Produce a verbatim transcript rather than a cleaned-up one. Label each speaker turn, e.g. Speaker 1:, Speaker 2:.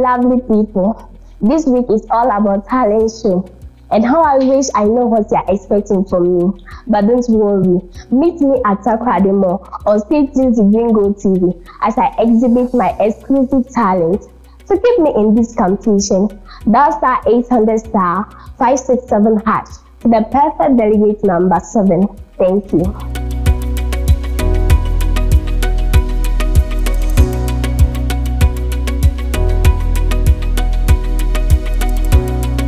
Speaker 1: lovely people. This week is all about talent show. And how I wish I know what you're expecting from me. But don't worry, meet me at Takrademo or stay tuned to Gringo T V as I exhibit my exclusive talent. To keep me in this competition, dial star eight hundred star five six seven hash to the perfect delegate number seven. Thank you.